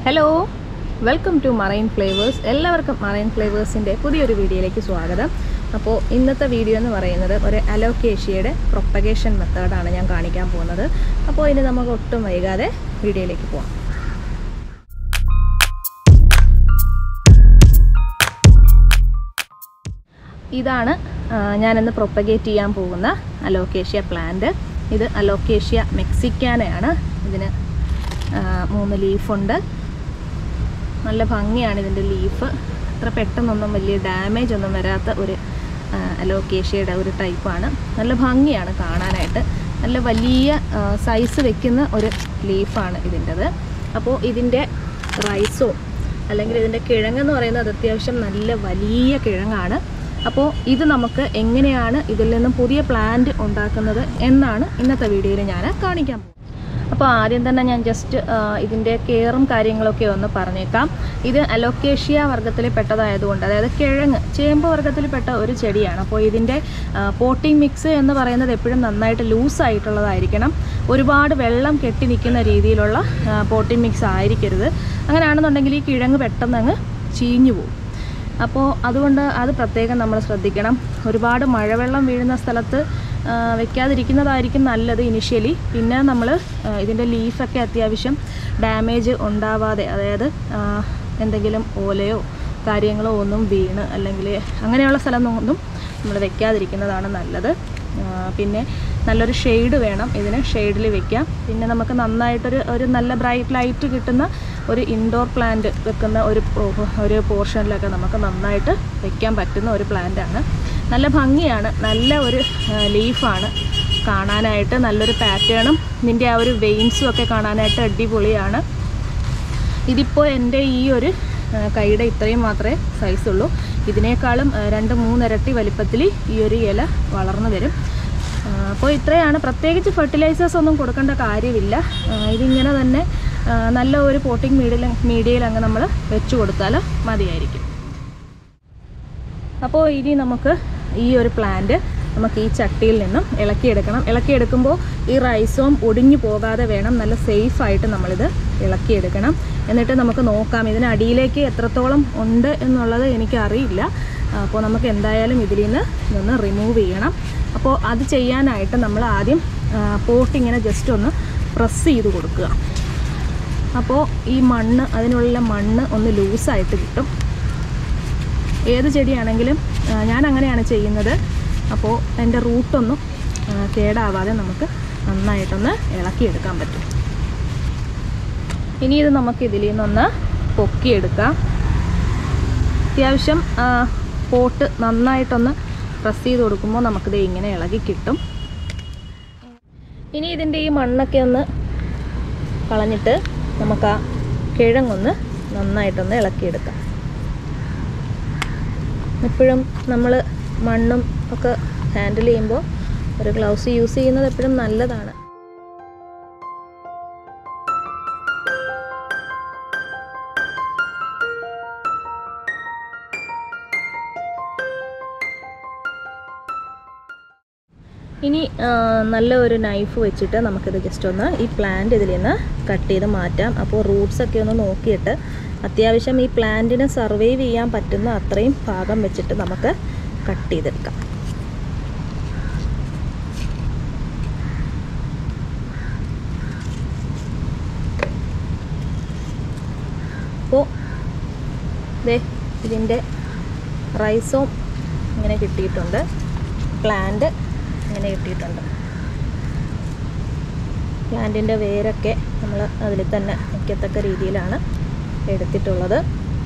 Hello, welcome to marine flavours. എല്ലാവർക്കും മറൈൻ ഫ്ലേവേഴ്സിൻ്റെ പുതിയൊരു വീഡിയോയിലേക്ക് സ്വാഗതം. അപ്പോൾ ഇന്നത്തെ വീഡിയോ എന്ന് പറയുന്നത് ഒരു അലോക്കേഷ്യയുടെ പ്രൊപ്പഗേഷൻ മെത്തേഡാണ് ഞാൻ കാണിക്കാൻ പോകുന്നത്. അപ്പോൾ ഇനി നമുക്ക് ഒട്ടും വൈകാതെ വീഡിയോയിലേക്ക് പോകാം. ഇതാണ് ഞാനിന്ന് പ്രൊപ്പഗേറ്റ് ചെയ്യാൻ പോകുന്ന അലോക്കേഷ്യ പ്ലാന്റ്. ഇത് അലോക്കേഷ്യ മെക്സിക്കാനയാണ്. ഇതിന് 3 ലീഫുണ്ട്. നല്ല ഭംഗിയാണ് ഇതിൻ്റെ ലീഫ്. അത്ര പെട്ടെന്നൊന്നും വലിയ ഡാമേജ് ഒന്നും വരാത്ത ഒരു അലോക്കേഷ്യയുടെ ഒരു ടൈപ്പാണ്. നല്ല ഭംഗിയാണ് കാണാനായിട്ട്. നല്ല വലിയ സൈസ് വെക്കുന്ന ഒരു ലീഫാണ് ഇതിൻ്റെത്. അപ്പോൾ ഇതിൻ്റെ റൈസോ അല്ലെങ്കിൽ ഇതിൻ്റെ കിഴങ്ങെന്ന് പറയുന്നത് അത്യാവശ്യം നല്ല വലിയ കിഴങ്ങാണ്. അപ്പോൾ ഇത് നമുക്ക് എങ്ങനെയാണ് ഇതിൽ നിന്നും പുതിയ പ്ലാന്റ് ഉണ്ടാക്കുന്നത് എന്നാണ് ഇന്നത്തെ വീഡിയോയിൽ ഞാൻ കാണിക്കാൻ പോകുന്നത്. അപ്പോൾ ആദ്യം തന്നെ ഞാൻ ജസ്റ്റ് ഇതിൻ്റെ കെയറും കാര്യങ്ങളൊക്കെ ഒന്ന് പറഞ്ഞേക്കാം. ഇത് അലോക്കേഷ്യ വർഗ്ഗത്തിൽ പെട്ടതായതുകൊണ്ട്, അതായത് കിഴങ്ങ് ചേമ്പ് വർഗ്ഗത്തിൽപ്പെട്ട ഒരു ചെടിയാണ്. അപ്പോൾ ഇതിൻ്റെ പോട്ടിംഗ് മിക്സ് എന്ന് പറയുന്നത് എപ്പോഴും നന്നായിട്ട് ലൂസായിട്ടുള്ളതായിരിക്കണം. ഒരുപാട് വെള്ളം കെട്ടി നിൽക്കുന്ന രീതിയിലുള്ള പോട്ടിംഗ് മിക്സ് ആയിരിക്കരുത്. അങ്ങനെയാണെന്നുണ്ടെങ്കിൽ ഈ കിഴങ്ങ് പെട്ടെന്ന് അങ്ങ് ചീഞ്ഞു പോകും. അപ്പോൾ അതുകൊണ്ട് അത് പ്രത്യേകം നമ്മൾ ശ്രദ്ധിക്കണം. ഒരുപാട് മഴവെള്ളം വീഴുന്ന സ്ഥലത്ത് വെക്കാതിരിക്കുന്നതായിരിക്കും നല്ലത് ഇനിഷ്യലി. പിന്നെ നമ്മൾ ഇതിൻ്റെ ലീഫൊക്കെ അത്യാവശ്യം ഡാമേജ് ഉണ്ടാവാതെ, അതായത് എന്തെങ്കിലും ഓലയോ കാര്യങ്ങളോ ഒന്നും വീണ് അല്ലെങ്കിൽ അങ്ങനെയുള്ള സ്ഥലമൊന്നും നമ്മൾ വെക്കാതിരിക്കുന്നതാണ് നല്ലത്. പിന്നെ നല്ലൊരു ഷെയ്ഡ് വേണം ഇതിന്, ഷെയ്ഡിൽ വെക്കാം. പിന്നെ നമുക്ക് നന്നായിട്ടൊരു നല്ല ബ്രൈറ്റ് ലൈറ്റ് കിട്ടുന്ന ഒരു ഇൻഡോർ പ്ലാന്റ് വെക്കുന്ന ഒരു പോർഷനിലൊക്കെ നമുക്ക് നന്നായിട്ട് വെക്കാൻ പറ്റുന്ന ഒരു പ്ലാന്റാണ്. നല്ല ഭംഗിയാണ്, നല്ല ഒരു ലീഫാണ് കാണാനായിട്ട്. നല്ലൊരു പാറ്റേണും ഇതിൻ്റെ ആ ഒരു വെയിൻസും ഒക്കെ കാണാനായിട്ട് അടിപൊളിയാണ്. ഇതിപ്പോൾ എൻ്റെ ഈ ഒരു കൈയുടെ ഇത്രയും മാത്രമേ സൈസുള്ളൂ. ഇതിനേക്കാളും 2-3 ഇരട്ടി വലിപ്പത്തിൽ ഈ ഒരു ഇല വളർന്നു വരും. അപ്പോൾ ഇത്രയാണ്. പ്രത്യേകിച്ച് ഫെർട്ടിലൈസേഴ്സ് ഒന്നും കൊടുക്കേണ്ട കാര്യമില്ല. ഇതിങ്ങനെ തന്നെ നല്ല ഒരു പോട്ടിംഗ് മീഡിയയിൽ അങ്ങ് നമ്മൾ വെച്ച് കൊടുത്താൽ മതിയായിരിക്കും. അപ്പോൾ ഇനി നമുക്ക് ഈ ഒരു പ്ലാന്റ് നമുക്ക് ഈ ചട്ടിയിൽ നിന്നും ഇളക്കിയെടുക്കണം. ഇളക്കിയെടുക്കുമ്പോൾ ഈ റൈസോം ഒടിഞ്ഞു പോകാതെ വേണം, നല്ല സേഫായിട്ട് നമ്മളിത് ഇളക്കിയെടുക്കണം. എന്നിട്ട് നമുക്ക് നോക്കാം ഇതിന് അടിയിലേക്ക് എത്രത്തോളം ഉണ്ട് എന്നുള്ളത് എനിക്കറിയില്ല. അപ്പോൾ നമുക്ക് എന്തായാലും ഇതിൽ നിന്ന് റിമൂവ് ചെയ്യണം. അപ്പോൾ അത് ചെയ്യാനായിട്ട് നമ്മൾ ആദ്യം പോട്ടിങ്ങനെ ജസ്റ്റ് ഒന്ന് പ്രസ് ചെയ്ത് കൊടുക്കുക. അപ്പോൾ ഈ മണ്ണ്, അതിനുള്ള മണ്ണ് ഒന്ന് ലൂസായിട്ട് കിട്ടും. ഏത് ചെടിയാണെങ്കിലും ഞാൻ അങ്ങനെയാണ് ചെയ്യുന്നത്. അപ്പോൾ എൻ്റെ റൂട്ടൊന്നും കേടാവാതെ നമുക്ക് നന്നായിട്ടൊന്ന് ഇളക്കിയെടുക്കാൻ പറ്റും. ഇനി ഇത് നമുക്ക് ഇതിൽ നിന്നൊന്ന് പൊക്കിയെടുക്കാം. അത്യാവശ്യം പോട്ട് നന്നായിട്ടൊന്ന് പ്രസ് ചെയ്ത് കൊടുക്കുമ്പോൾ നമുക്കിത് ഇങ്ങനെ ഇളകി കിട്ടും. ഇനി ഇതിൻ്റെ ഈ മണ്ണൊക്കെ ഒന്ന് കളഞ്ഞിട്ട് നമുക്ക് ആ കിഴങ്ങൊന്ന് നന്നായിട്ടൊന്ന് ഇളക്കിയെടുക്കാം. എപ്പോഴും നമ്മൾ മണ്ണും ഒക്കെ ഹാൻഡിൽ ചെയ്യുമ്പോൾ ഒരു ഗ്ലൗസ് യൂസ് ചെയ്യുന്നത് എപ്പോഴും നല്ലതാണ്. ഇനി നല്ല ഒരു നൈഫ് വെച്ചിട്ട് നമുക്കിത് ജസ്റ്റ് ഒന്ന് ഈ പ്ലാന്റ് ഇതിൽ നിന്ന് കട്ട് ചെയ്ത് മാറ്റാം. അപ്പോൾ റൂട്ട്സൊക്കെ ഒന്ന് നോക്കിയിട്ട് അത്യാവശ്യം ഈ പ്ലാന്റിന് സർവൈവ് ചെയ്യാൻ പറ്റുന്ന അത്രയും ഭാഗം വെച്ചിട്ട് നമുക്ക് കട്ട് ചെയ്തെടുക്കാം. അപ്പോൾ ഇതിൻ്റെ റൈസോം ഇങ്ങനെ കിട്ടിയിട്ടുണ്ട്, പ്ലാന്റ് ഇങ്ങനെ കിട്ടിയിട്ടുണ്ട്. പ്ലാന്റിൻ്റെ വേരൊക്കെ നമ്മൾ അതിൽ തന്നെ നിൽക്കത്തക്ക രീതിയിലാണ് എടുത്തിട്ടുള്ളത്.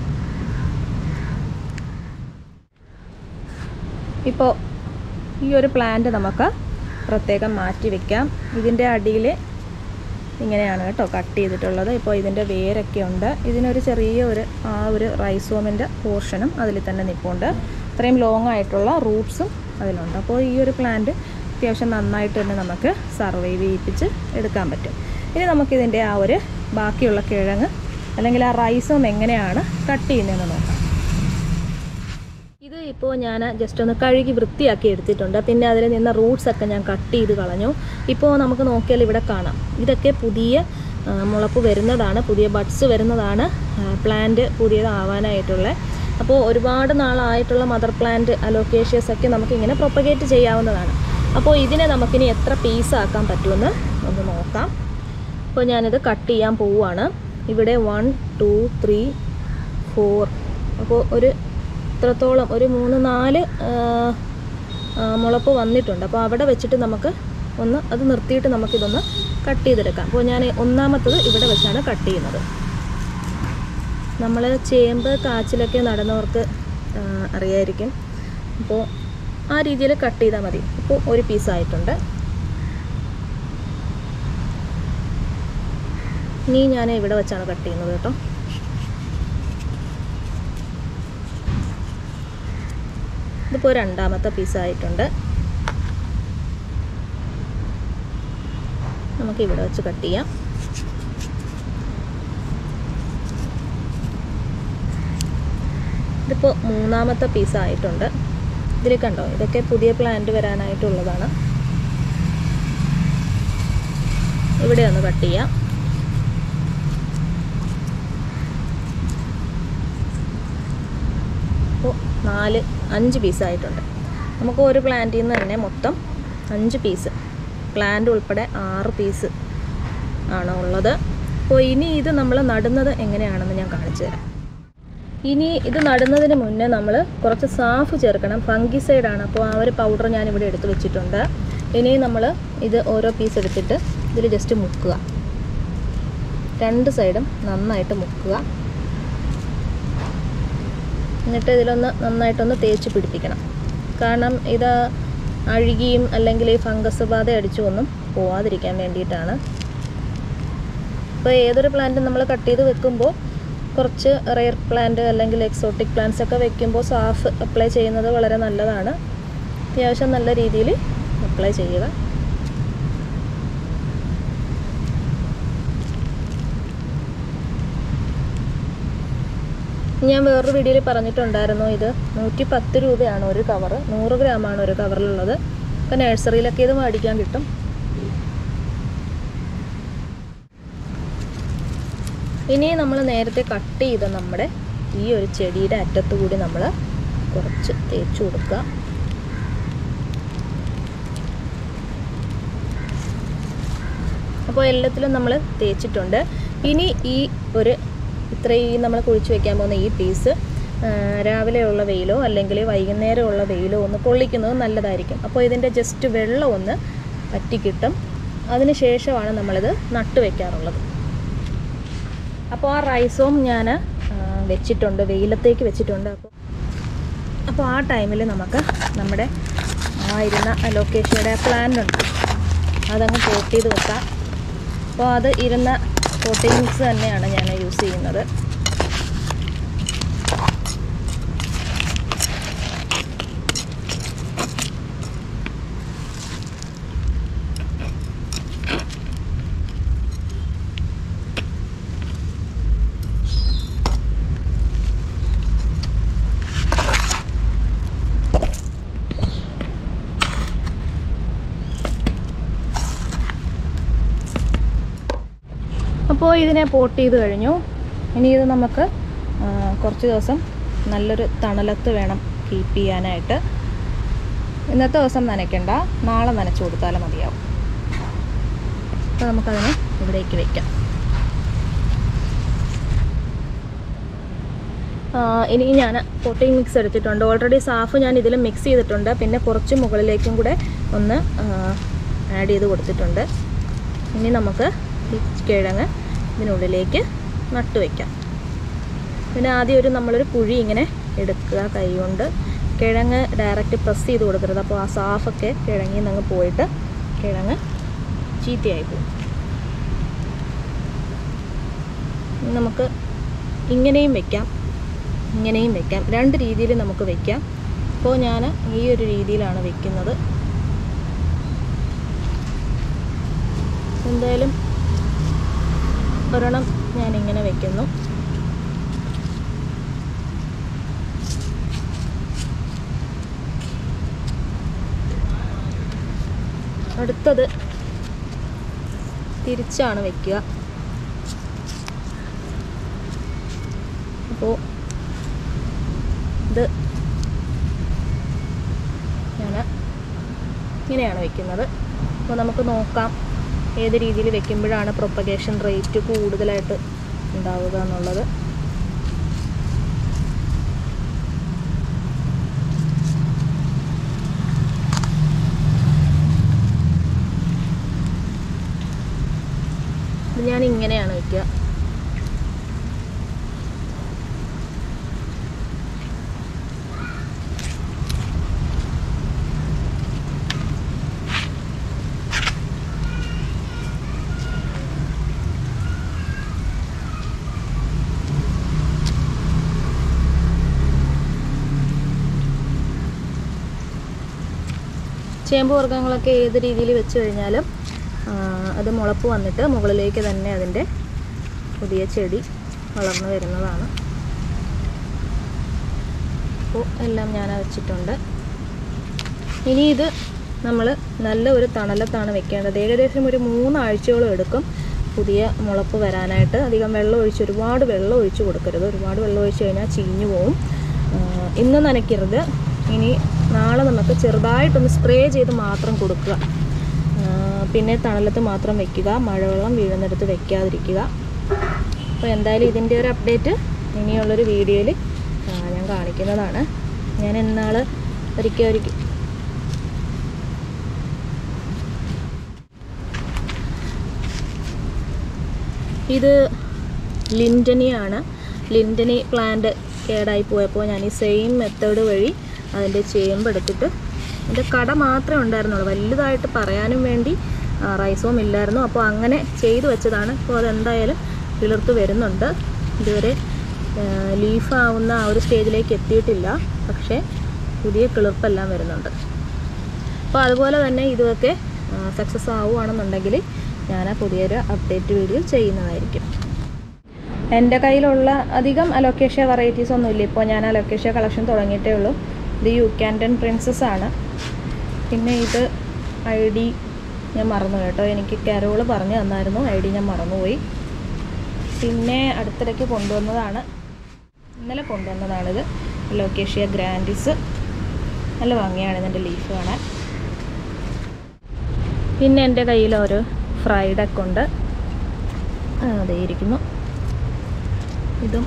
ഇപ്പോൾ ഈ ഒരു പ്ലാന്റ് നമുക്ക് പ്രത്യേകം മാറ്റി വയ്ക്കാം. ഇതിൻ്റെ അടിയിൽ ഇങ്ങനെയാണ് കേട്ടോ കട്ട് ചെയ്തിട്ടുള്ളത്. ഇപ്പോൾ ഇതിൻ്റെ വേരൊക്കെ ഉണ്ട്. ഇതിനൊരു ചെറിയ ഒരു റൈസോമിൻ്റെ പോർഷനും അതിൽ തന്നെ നിൽപ്പുണ്ട്. ഇത്രയും ലോങ് ആയിട്ടുള്ള റൂട്ട്സും അതിലുണ്ട്. അപ്പോൾ ഈ ഒരു പ്ലാന്റ് അത്യാവശ്യം നന്നായിട്ട് തന്നെ നമുക്ക് സർവൈവ് ചെയ്യിപ്പിച്ച് എടുക്കാൻ പറ്റും. ഇനി നമുക്കിതിൻ്റെ ആ ഒരു ബാക്കിയുള്ള കിഴങ്ങ് അല്ലെങ്കിൽ ആ റൈസോം എങ്ങനെയാണ് കട്ട് ചെയ്യുന്നതെന്ന് നോക്കാം. ഇത് ഇപ്പോൾ ഞാൻ ജസ്റ്റ് ഒന്ന് കഴുകി വൃത്തിയാക്കി എടുത്തിട്ടുണ്ട്. പിന്നെ അതിൽ നിന്ന് റൂട്ട്സൊക്കെ ഞാൻ കട്ട് ചെയ്ത് കളഞ്ഞു. ഇപ്പോൾ നമുക്ക് നോക്കിയാൽ ഇവിടെ കാണാം, ഇതൊക്കെ പുതിയ മുളപ്പ് വരുന്നതാണ്, പുതിയ ബഡ്സ് വരുന്നതാണ് പ്ലാന്റ് പുതിയതാവാനായിട്ടുള്ള. അപ്പോൾ ഒരുപാട് നാളായിട്ടുള്ള മദർ പ്ലാന്റ് അലോക്കേഷ്യസ് ഒക്കെ നമുക്കിങ്ങനെ പ്രൊപ്പഗേറ്റ് ചെയ്യാവുന്നതാണ്. അപ്പോൾ ഇതിനെ നമുക്കിനി എത്ര പീസാക്കാൻ പറ്റുമെന്ന് ഒന്ന് നോക്കാം. അപ്പോൾ ഞാനിത് കട്ട് ചെയ്യാൻ പോവുകയാണ്. ഇവിടെ 1 2 3 4, അപ്പോൾ ഒരു ഇത്രത്തോളം ഒരു 3-4 മുളപ്പ് വന്നിട്ടുണ്ട്. അപ്പോൾ അവിടെ വെച്ചിട്ട് നമുക്ക് അത് നിർത്തിയിട്ട് നമുക്കിതൊന്ന് കട്ട് ചെയ്തെടുക്കാം. അപ്പോൾ ഞാൻ ഒന്നാമത്തത് ഇവിടെ വെച്ചാണ് കട്ട് ചെയ്യുന്നത്. നമ്മൾ ചേമ്പ് കാച്ചിലൊക്കെ നടുന്നവർക്ക് അറിയായിരിക്കും. അപ്പോൾ ആ രീതിയിൽ കട്ട് ചെയ്താൽ മതി. ഇപ്പോൾ ഒരു പീസായിട്ടുണ്ട്. ഇനി ഞാൻ ഇവിടെ വെച്ചാണ് കട്ട് ചെയ്യുന്നത് കേട്ടോ. ഇതിപ്പോൾ രണ്ടാമത്തെ പീസായിട്ടുണ്ട്. നമുക്ക് ഇവിടെ വെച്ച് കട്ട് ചെയ്യാം. ഇതിപ്പോൾ മൂന്നാമത്തെ പീസായിട്ടുണ്ട്. ഇതിൽ കണ്ടോ, ഇതൊക്കെ പുതിയ പ്ലാന്റ് വരാനായിട്ടുള്ളതാണ്. ഇവിടെ ഒന്ന് കട്ട് ചെയ്യാം. അപ്പോൾ 5 പീസായിട്ടുണ്ട്. നമുക്ക് ഒരു പ്ലാന്റിൽ നിന്ന് തന്നെ മൊത്തം 5 പീസ്, പ്ലാന്റ് ഉൾപ്പെടെ 6 പീസ് ആണ് ഉള്ളത്. അപ്പോൾ ഇനി ഇത് നമ്മൾ നടുന്നത് എങ്ങനെയാണെന്ന് ഞാൻ കാണിച്ചു തരാം. ഇനി ഇത് നടുന്നതിന് മുന്നേ നമ്മൾ കുറച്ച് സാഫ് ചേർക്കണം. ഫംഗിസൈഡാണ്. അപ്പോൾ ആ ഒരു പൗഡർ ഞാനിവിടെ എടുത്ത് വെച്ചിട്ടുണ്ട്. ഇനി നമ്മൾ ഇത് ഓരോ പീസ് എടുത്തിട്ട് ഇതിൽ ജസ്റ്റ് മുക്കുക. 2 സൈഡും നന്നായിട്ട് മുക്കുക. എന്നിട്ട് ഇതിലൊന്ന് നന്നായിട്ടൊന്ന് തേച്ച് പിടിപ്പിക്കണം. കാരണം ഇത് അഴുകിയും അല്ലെങ്കിൽ ഈ ഫംഗസ് ബാധ അടിച്ചു ഒന്നും പോവാതിരിക്കാൻ വേണ്ടിയിട്ടാണ്. ഇപ്പോൾ ഏതൊരു പ്ലാന്റും നമ്മൾ കട്ട് ചെയ്ത് വെക്കുമ്പോൾ കുറച്ച് റെയർ പ്ലാന്റ് അല്ലെങ്കിൽ എക്സോട്ടിക് പ്ലാന്റ്സ് ഒക്കെ വെക്കുമ്പോൾ സാഫ് അപ്ലൈ ചെയ്യുന്നത് വളരെ നല്ലതാണ്. അത്യാവശ്യം നല്ല രീതിയിൽ അപ്ലൈ ചെയ്യുക. ഞാൻ വേറൊരു വീഡിയോയിൽ പറഞ്ഞിട്ടുണ്ടായിരുന്നു, ഇത് 110 രൂപയാണ് ഒരു കവറ്, 100 ഗ്രാമാണ് ഒരു കവറിലുള്ളത്. ഇപ്പോൾ നഴ്സറിയിലൊക്കെ ഇത് മേടിക്കാൻ കിട്ടും. ഇനി നമ്മൾ നേരത്തെ കട്ട് ചെയ്ത നമ്മുടെ ഈ ഒരു ചെടിയുടെ അറ്റത്തു കൂടി നമ്മൾ കുറച്ച് തേച്ച് കൊടുക്കുക. അപ്പോൾ എല്ലാത്തിലും നമ്മൾ തേച്ചിട്ടുണ്ട്. ഇനി ഈ ഒരു ഇത്രയും നമ്മൾ കുഴിച്ച് വയ്ക്കാൻ പോകുന്ന ഈ പീസ് രാവിലെയുള്ള വെയിലോ അല്ലെങ്കിൽ വൈകുന്നേരമുള്ള വെയിലോ ഒന്ന് കൊള്ളിക്കുന്നത് നല്ലതായിരിക്കും. അപ്പോൾ ഇതിൻ്റെ ജസ്റ്റ് വെള്ളം ഒന്ന് വറ്റിക്കിട്ടും. അതിന് ശേഷമാണ് നമ്മളിത് നട്ട് വയ്ക്കാറുള്ളത്. അപ്പോൾ ആ റൈസോം ഞാൻ വെച്ചിട്ടുണ്ട്, വെയിലത്തേക്ക് വെച്ചിട്ടുണ്ട്. അപ്പോൾ ആ ടൈമിൽ നമുക്ക് നമ്മുടെ ഇരുന്ന അലോക്കേഷ്യയുടെ പ്ലാന്റ് ഉണ്ട്, അതങ്ങ് പോട്ട് ചെയ്ത് വെക്കാം. അപ്പോൾ അത് ഇരുന്ന പോട്ടിംഗ് മിക്സ് തന്നെയാണ് ഞാൻ യൂസ് ചെയ്യുന്നത്. അപ്പോൾ ഇതിനെ പോട്ട് ചെയ്ത് കഴിഞ്ഞു. ഇനി ഇത് നമുക്ക് കുറച്ച് ദിവസം നല്ലൊരു തണലത്ത് വേണം കീപ്പ് ചെയ്യാനായിട്ട്. ഇന്നത്തെ ദിവസം നനയ്ക്കണ്ട, നാളെ നനച്ച് കൊടുത്താലും മതിയാവും. അപ്പോൾ നമുക്കതിനെ ഇവിടേക്ക് വയ്ക്കാം. ഇനി ഞാൻ പോട്ടിംഗ് മിക്സ് എടുത്തിട്ടുണ്ട്. ഓൾറെഡി സാഫ് ഞാൻ ഇതിൽ മിക്സ് ചെയ്തിട്ടുണ്ട്. പിന്നെ കുറച്ച് മുകളിലേക്കും കൂടെ ഒന്ന് ആഡ് ചെയ്ത് കൊടുത്തിട്ടുണ്ട്. ഇനി നമുക്ക് ഈ കിഴങ്ങ് ഇതിനുള്ളിലേക്ക് നട്ട് വയ്ക്കാം. പിന്നെ ആദ്യം നമ്മളൊരു കുഴി ഇങ്ങനെ എടുക്കുക കൈ കൊണ്ട്. കിഴങ്ങ് ഡയറക്റ്റ് പ്രസ് ചെയ്ത് കൊടുക്കരുത്. അപ്പോൾ ആ സാഫൊക്കെ കിഴങ്ങിൽ നിന്ന് പോയിട്ട് കിഴങ്ങ് ചീത്തയായി പോകും. നമുക്ക് ഇങ്ങനെയും വയ്ക്കാം, ഇങ്ങനെയും വയ്ക്കാം. 2 രീതിയിൽ നമുക്ക് വയ്ക്കാം. അപ്പോൾ ഞാൻ ഈ ഒരു രീതിയിലാണ് വയ്ക്കുന്നത്. എന്തായാലും ഒരെണ്ണം ഞാനിങ്ങനെ വയ്ക്കുന്നു. അടുത്തത് തിരിച്ചാണ് വയ്ക്കുക. അപ്പോൾ ഇത് ഞാൻ ഇങ്ങനെയാണ് വെക്കുന്നത്. അപ്പോൾ നമുക്ക് നോക്കാം ഏത് രീതിയിൽ വെക്കുമ്പോഴാണ് പ്രൊപ്പഗേഷൻ റേറ്റ് കൂടുതലായിട്ട് ഉണ്ടാവുക എന്നുള്ളത്. ഇത് ഞാൻ ഇങ്ങനെയാണ് വയ്ക്കുക. ചേമ്പ് വർഗ്ഗങ്ങളൊക്കെ ഏത് രീതിയിൽ വെച്ച് കഴിഞ്ഞാലും അത് മുളപ്പ് വന്നിട്ട് മുകളിലേക്ക് തന്നെ അതിൻ്റെ പുതിയ ചെടി വളർന്നു വരുന്നതാണ്. അപ്പോൾ എല്ലാം ഞാൻ വെച്ചിട്ടുണ്ട്. ഇനി ഇത് നമ്മൾ നല്ല ഒരു തണലത്താണ് വെക്കേണ്ടത്. ഏകദേശം ഒരു 3 ആഴ്ചയോളം എടുക്കും പുതിയ മുളപ്പ് വരാനായിട്ട്. അധികം വെള്ളം ഒഴിച്ച് ഒരുപാട് വെള്ളം ഒഴിച്ച് കൊടുക്കരുത്. ഒരുപാട് വെള്ളം ഒഴിച്ച് കഴിഞ്ഞാൽ ചീഞ്ഞു പോവും. ഇന്ന് നനയ്ക്കരുത്. ഇനി നാളെ നമുക്ക് ചെറുതായിട്ടൊന്ന് സ്പ്രേ ചെയ്ത് മാത്രം കൊടുക്കുക. പിന്നെ തണലത്ത് മാത്രം വെക്കുക. മഴവെള്ളം വീഴുന്നിടത്ത് വെക്കാതിരിക്കുക. അപ്പോൾ എന്തായാലും ഇതിൻ്റെ ഒരു അപ്ഡേറ്റ് ഇനിയുള്ളൊരു വീഡിയോയിൽ ഞാൻ കാണിക്കുന്നതാണ്. ഞാൻ എന്നാൾ ഒരിക്കൽ ഇത് ലിൻഡനിയാണ്. ലിൻഡനി പ്ലാന്റ് കേടായി പോയപ്പോൾ ഞാൻ ഈ സെയിം മെത്തേഡ് വഴി അതിൻ്റെ ചേമ്പെടുത്തിട്ട്, അതിൻ്റെ കട മാത്രമേ ഉണ്ടായിരുന്നുള്ളൂ, വലുതായിട്ട് പറയാനും വേണ്ടി റൈസോം ഇല്ലായിരുന്നു. അപ്പോൾ അങ്ങനെ ചെയ്തു വെച്ചതാണ്. അപ്പോൾ അതെന്തായാലും കിളിർത്ത് വരുന്നുണ്ട്. ഇതുവരെ ലീഫാവുന്ന ആ ഒരു സ്റ്റേജിലേക്ക് എത്തിയിട്ടില്ല, പക്ഷേ പുതിയ കിളിർപ്പെല്ലാം വരുന്നുണ്ട്. അപ്പോൾ അതുപോലെ തന്നെ ഇതൊക്കെ സക്സസ് ആവുകയാണെന്നുണ്ടെങ്കിൽ ഞാൻ പുതിയൊരു അപ്ഡേറ്റ് വീഡിയോ ചെയ്യുന്നതായിരിക്കും. എൻ്റെ കയ്യിലുള്ള അധികം അലോക്കേഷ്യ വെറൈറ്റീസ് ഒന്നുമില്ല. ഇപ്പോൾ ഞാൻ അലോക്കേഷ്യ കളക്ഷൻ തുടങ്ങിയിട്ടേ ഉള്ളൂ. ഇത് യുക്കാൻഡൻ പ്രിൻസസ് ആണ്. പിന്നെ ഇത് ID ഞാൻ മറന്നു കേട്ടോ. എനിക്ക് കരോള് പറഞ്ഞു തന്നായിരുന്നു. ID ഞാൻ മറന്നുപോയി. പിന്നെ അടുത്തിടയ്ക്ക് കൊണ്ടുവന്നതാണ്, ഇന്നലെ കൊണ്ടുവന്നതാണിത്. Alocasia Grandis. നല്ല ഭംഗിയാണ് ഇതിൻ്റെ ലീഫ് കാണാൻ. പിന്നെ എൻ്റെ കയ്യിൽ ഒരു ഫ്രൈഡൊക്കെ ഉണ്ട്. അതേ ഇരിക്കുന്നു. ഇതും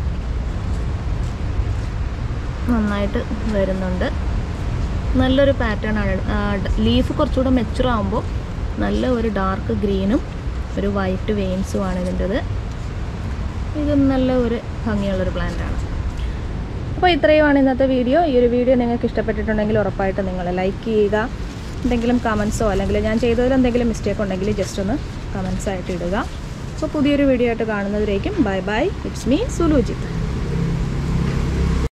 നന്നായിട്ട് വരുന്നുണ്ട്. നല്ലൊരു പാറ്റേൺ ആണ്. ലീഫ് കുറച്ചുകൂടെ മെച്ചുർ ആകുമ്പോൾ നല്ല ഒരു ഡാർക്ക് ഗ്രീനും ഒരു വൈറ്റ് വെയിൻസുമാണ് ഇതിൻ്റെത്. ഇതും നല്ല ഒരു ഭംഗിയുള്ളൊരു പ്ലാന്റാണ്. അപ്പോൾ ഇത്രയുമാണ് ഇന്നത്തെ വീഡിയോ. ഈ ഒരു വീഡിയോ നിങ്ങൾക്ക് ഇഷ്ടപ്പെട്ടിട്ടുണ്ടെങ്കിൽ ഉറപ്പായിട്ട് നിങ്ങൾ ലൈക്ക് ചെയ്യുക. എന്തെങ്കിലും കമൻസോ അല്ലെങ്കിൽ ഞാൻ ചെയ്തതിൽ എന്തെങ്കിലും മിസ്റ്റേക്ക് ഉണ്ടെങ്കിൽ ജസ്റ്റ് ഒന്ന് കമൻസ് ആയിട്ട് ഇടുക. അപ്പോൾ പുതിയൊരു വീഡിയോ ആയിട്ട് കാണുന്നതിലേക്കും bye bye. It's me Sulujith.